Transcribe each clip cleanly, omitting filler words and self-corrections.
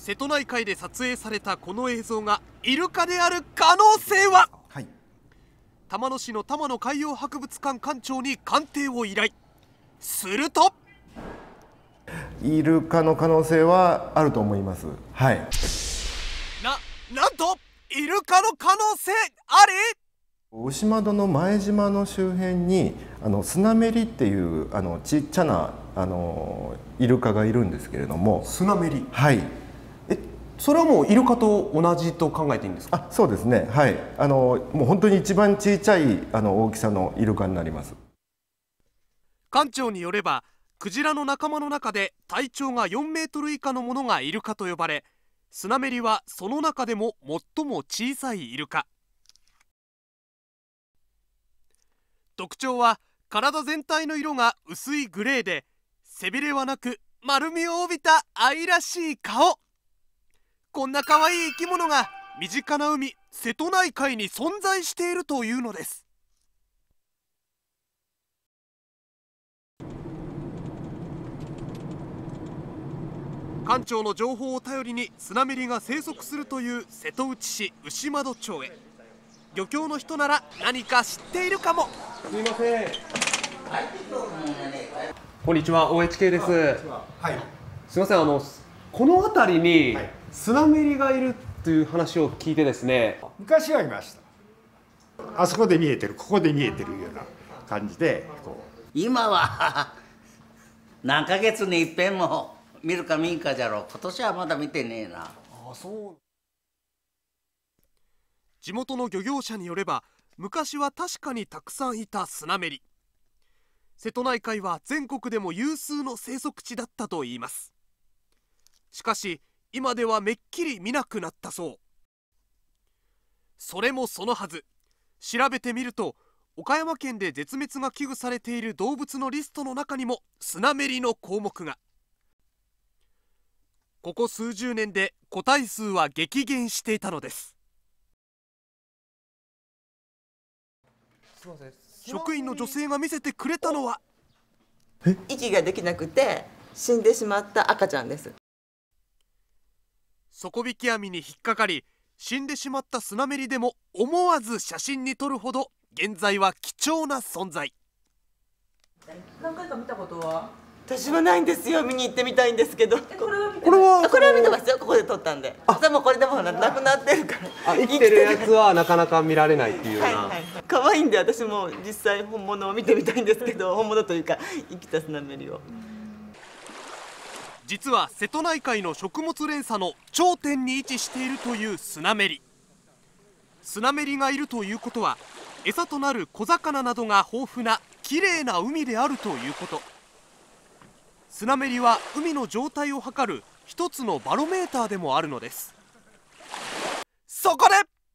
瀬戸内海で撮影されたこの映像がイルカである可能性は、はい、玉野市の玉野海洋博物館館長に鑑定を依頼。するとイルカの可能性はあると思います。はい。 なんとイルカの可能性あり。 牛窓の前島の周辺にスナメリっていうちっちゃなイルカがいるんですけれども。 スナメリ。 はい。 それはもうイルカと同じと考えていいんですか？ そうですね。はい。もう本当に一番小さい大きさのイルカになります。 館長によれば、クジラの仲間の中で体長が4メートル以下のものがイルカと呼ばれ、スナメリはその中でも最も小さいイルカ。特徴は体全体の色が薄いグレーで、背びれはなく丸みを帯びた愛らしい顔。こんな可愛い生き物が身近な海瀬戸内海に存在しているというのです。館長の情報を頼りにスナメリが生息するという瀬戸内市牛窓町へ。漁協の人なら何か知っているかも。すみません。こんにちは、OHK です。はい。すみません、この辺りにスナメリがいるという話を聞いてですね。 昔はいました。あそこで見えてる、ここで見えてるような感じで今は何ヶ月に一遍も見るか見んかじゃろう。今年はまだ見てねえな。 そう。地元の漁業者によれば、昔は確かにたくさんいたスナメリ。瀬戸内海は全国でも有数の生息地だったといいます。しかし今ではめっきり見なくなったそう。それもそのはず、調べてみると岡山県で絶滅が危惧されている動物のリストの中にもスナメリの項目が。ここ数十年で個体数は激減していたのです。職員の女性が見せてくれたのは、 息ができなくて死んでしまった赤ちゃんです。 底引き網に引っかかり死んでしまったスナメリでも思わず写真に撮るほど現在は貴重な存在。 何回か見たことは？ 私はないんですよ。見に行ってみたいんですけど。 これは見てますよ。ここで撮ったんで。でもこれでもなくなってるから。 生きてるやつはなかなか見られないっていうような。 可愛いんで私も実際本物を見てみたいんですけど、本物というか生きたスナメリを。 実は瀬戸内海の食物連鎖の頂点に位置しているというスナメリ。スナメリがいるということは、餌となる小魚などが豊富なきれいな海であるということ。スナメリは海の状態を測る一つのバロメーターでもあるのです。そこで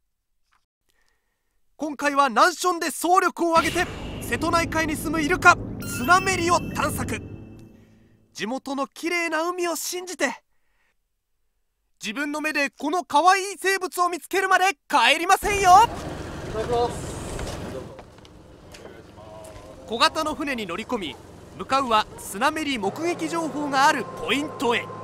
今回はナンションで総力を挙げて瀬戸内海に住むイルカスナメリを探索。地元のきれいな海を信じて、自分の目でこの可愛い生物を見つけるまで帰りませんよ。小型の船に乗り込み、向かうはスナメリ目撃情報があるポイントへ。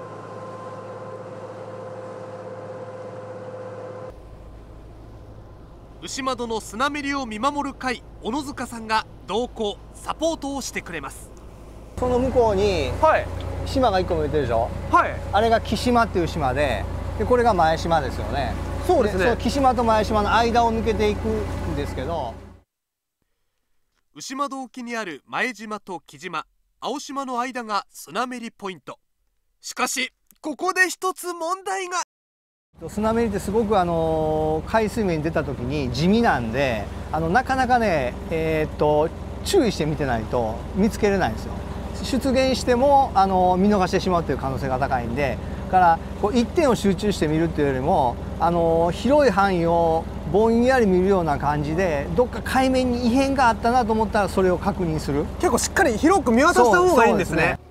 牛窓のスナメリを見守る会小野塚さんが同行サポートをしてくれます。 その向こうに島が1個見えてるでしょ。はい。あれが木島っていう島で、これが前島ですよね。そうですね。その木島と前島の間を抜けていくんですけど。 牛窓沖にある前島と木島、青島の間がスナメリポイント。しかしここで一つ問題が。 スナメリってすごく海水面に出た時に地味なんで、なかなかね、注意して見てないと見つけれないんですよ。出現しても見逃してしまうという可能性が高いんで、だからこう一点を集中して見るっていうよりも広い範囲をぼんやり見るような感じで、どっか海面に異変があったなと思ったらそれを確認する。 結構しっかり広く見渡した方がいいんですね。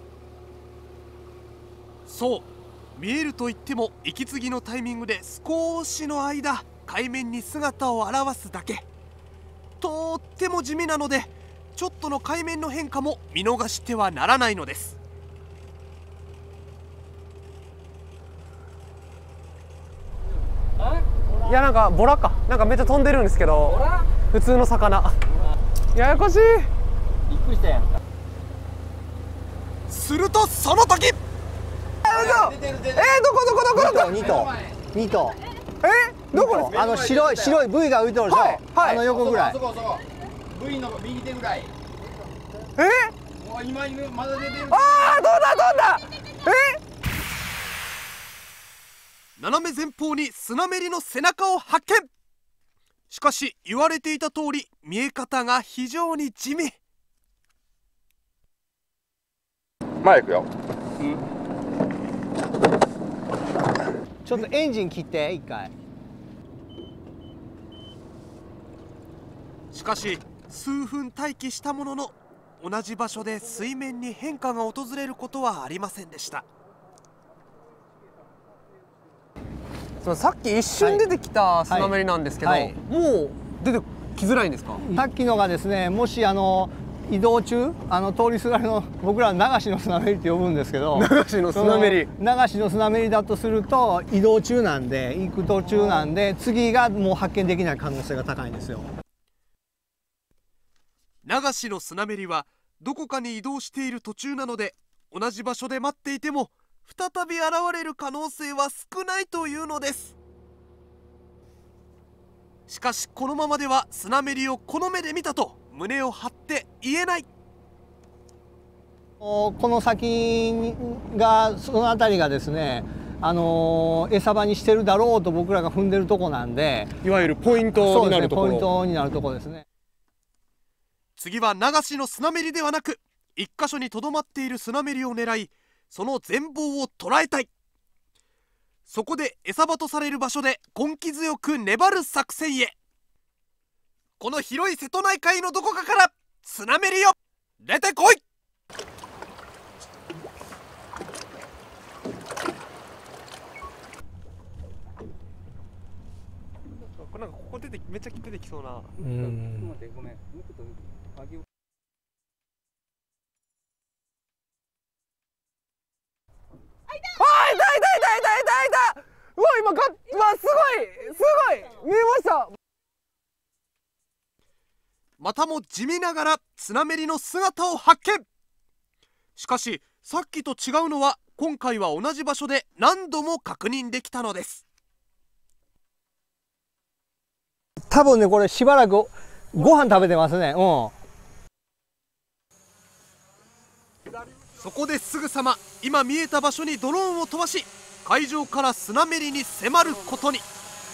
そう、見えると言っても息継ぎのタイミングで少しの間海面に姿を現すだけ。とっても地味なので、ちょっとの海面の変化も見逃してはならないのです。 いやなんかボラかなんかめっちゃ飛んでるんですけど普通の魚ややこしい。 びっくりしたやんか。 するとその時どこ2頭2頭どこですか？ 白い V が浮いてるでしょ、 はい、 あの横ぐらい。 そこ V の右手ぐらい。今まだ出てる。 飛んだ斜め前方にスナメリの背中を発見。しかし言われていた通り見え方が非常に地味。 前行くよ。 ちょっとエンジン切って一回。 しかし数分待機したものの同じ場所で水面に変化が訪れることはありませんでした。さっき一瞬出てきたスナメリなんですけど、もう出てきづらいんですか？ さっきのがですね、もし移動中通りすがりの僕らは流しのスナメリって呼ぶんですけど、 流しのスナメリ流しのスナメリだとすると移動中なんで行く途中なんで次がもう発見できない可能性が高いんですよ。 流しのスナメリはどこかに移動している途中なので同じ場所で待っていても再び現れる可能性は少ないというのです。しかしこのままではスナメリをこの目で見たと胸を張って言えない。 この先がその辺りがですね餌場にしてるだろうと僕らが踏んでるとこなんで、 いわゆるポイントになるところ、 ポイントになるところですね。 次は流しのスナメリではなく一箇所にとどまっているスナメリを狙いその全貌を捉えたい。そこで餌場とされる場所で根気強く粘る作戦へ。この広い瀬戸内海のどこかからスナメリよ出てこい。なんかここめっちゃ出てきそうな。いた。うわ今すごい見えました。またも地味ながらスナメリの姿を発見。しかしさっきと違うのは今回は同じ場所で何度も確認できたのです。 多分ねこれしばらくご飯食べてますね。 そこですぐさま今見えた場所にドローンを飛ばし海上からスナメリに迫ることに。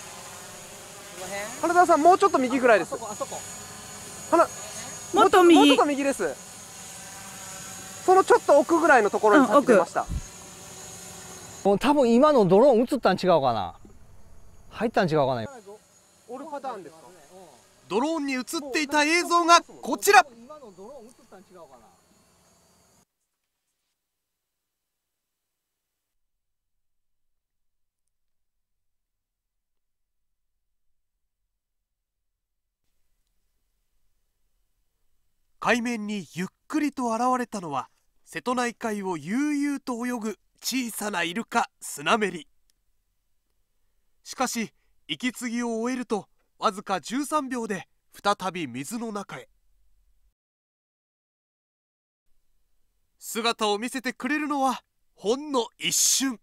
花田さんもうちょっと右ぐらいです。もっと右です。そのちょっと奥ぐらいのところに立ってました。 多分今のドローン映ったん違うかな、入ったん違うかな。 オルパターンですか？ドローンに映っていた映像がこちら。海面にゆっくりと現れたのは瀬戸内海を悠々と泳ぐ小さなイルカスナメリ。しかし息継ぎを終えるとわずか13秒で再び水の中へ。姿を見せてくれるのはほんの一瞬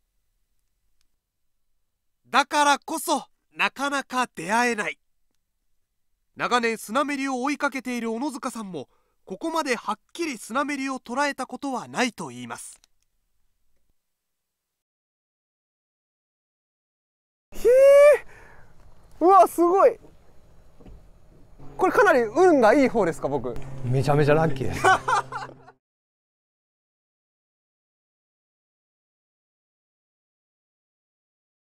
だからこそなかなか出会えない。長年スナメリを追いかけている小野塚さんもここまではっきりスナメリを捉えたことはないといいます。うわすごい。これかなり運がいい方ですか？僕めちゃめちゃラッキーです